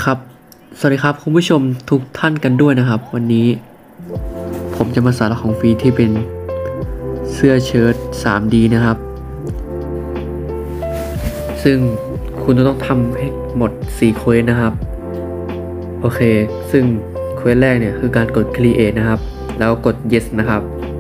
ครับสวัสดีครับคุณผู้ชมทุกท่านกันด้วยนะครับวันนี้ผมจะมาสาระของฟรีที่เป็นเสื้อเชิ้ต 3D นะครับซึ่งคุณจะต้องทำให้หมด4เควสนะครับโอเคซึ่งเควสแรกเนี่ยคือการกด create นะครับแล้วกด yes นะครับ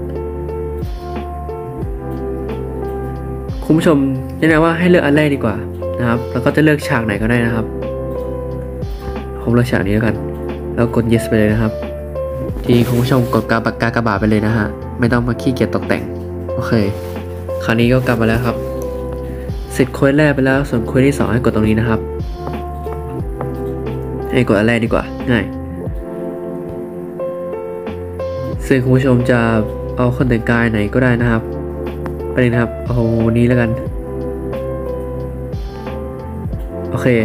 คุณผู้ชมแนะนำว่าให้เลือกอันแรกดีกว่านะครับแล้วก็จะเลือกฉากไหนก็ได้นะครับผมเลือกฉากนี้แล้วกันแล้วกด yes ไปเลยนะครับทีนี้คุณผู้ชมกดกากบาทไปเลยนะฮะไม่ต้องมาขี้เกียจตกแต่งโอเคคราวนี้ก็กลับมาแล้วครับเสร็จเควสแรกไปแล้วส่วนเควสที่2ให้กดตรงนี้นะครับให้กดอันแรกดีกว่าง่ายซึ่งคุณผู้ชมจะเอาคนแต่งกายไหนก็ได้นะครับไปเลยนะครับเอานี้แล้วกันโอเค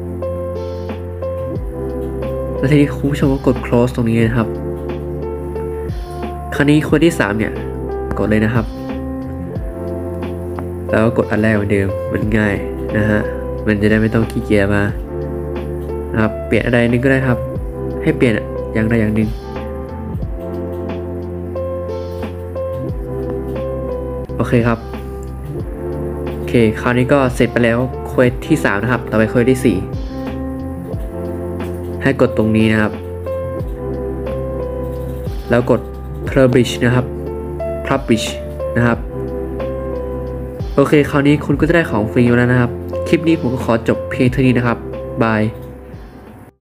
แล้วทีนี้คุณผู้ชมก็กด close ตรงนี้นะครับคราวนี้คนที่3เนี่ยกดเลยนะครับแล้วก็กดอันแรกเหมือนเดิมมันง่ายนะฮะมันจะได้ไม่ต้องขี้เกียจมานะครับเปลี่ยนอะไรนึงก็ได้ครับให้เปลี่ยนอย่างใดอย่างหนึ่งโอเคครับโอเคคราวนี้ก็เสร็จไปแล้วเควสที่3นะครับต่อไปเควสที่4ให้กดตรงนี้นะครับแล้วกด publish นะครับ publish นะครับโอเคคราวนี้คุณก็จะได้ของฟรีแล้วนะครับคลิปนี้ผมก็ขอจบเพียงเท่านี้นะครับบาย